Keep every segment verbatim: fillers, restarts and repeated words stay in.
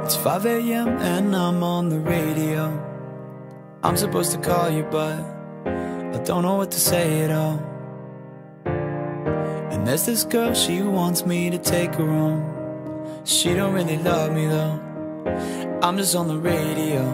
It's five A M and I'm on the radio. I'm supposed to call you, but I don't know what to say at all. And there's this girl, she wants me to take her home. She don't really love me though. I'm just on the radio.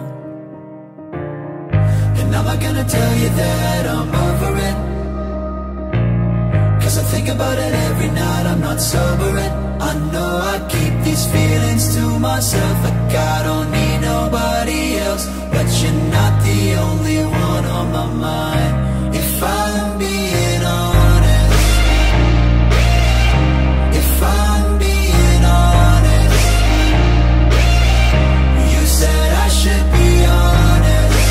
And I'm not gonna tell you that I'm over it, 'cause I think about it every night, I'm not sobering. I know I keep these feelings to myself, like I don't need nobody else. But you're not the only one on my mind, if I'm being honest. If I'm being honest, you said I should be honest,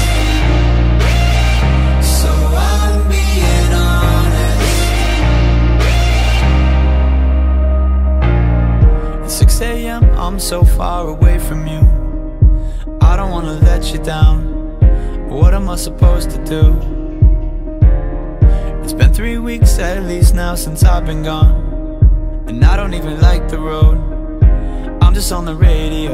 so I'm being honest. At six A M I'm so far away from you, I don't wanna let you down. What am I supposed to do? It's been three weeks at least now since I've been gone, and I don't even like the road. I'm just on the radio.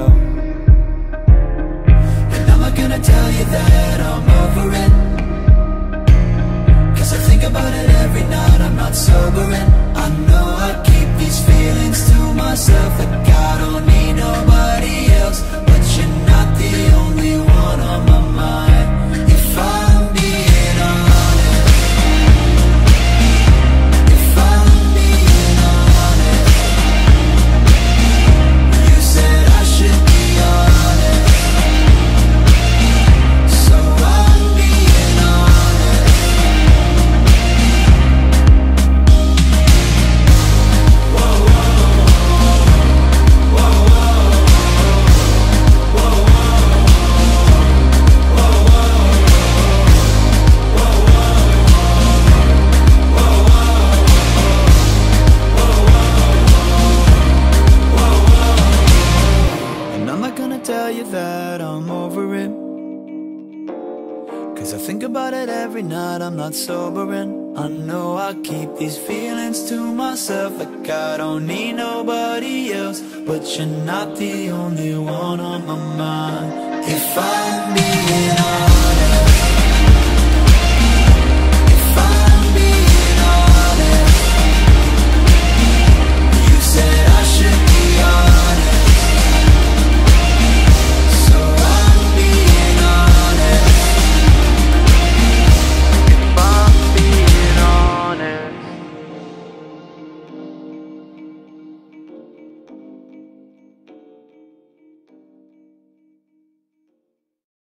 And I'm not gonna tell you that I'm over it, 'cause I think about it every night, I'm not sobering. I know I keep these feelings to myself, like I don't need nobody else. But you're not the only one on my mind, if I'm being honest. If I'm being honest, you said I should be honest, so I'm being honest. Whoa, whoa, whoa, whoa, whoa, whoa, and I'm not gonna tell you that I'm over it, 'cause I think about it every night, I'm not sobering. I know I keep these feelings to myself, like I don't need nobody else. But you're not the only one on my mind, if I'm being honest.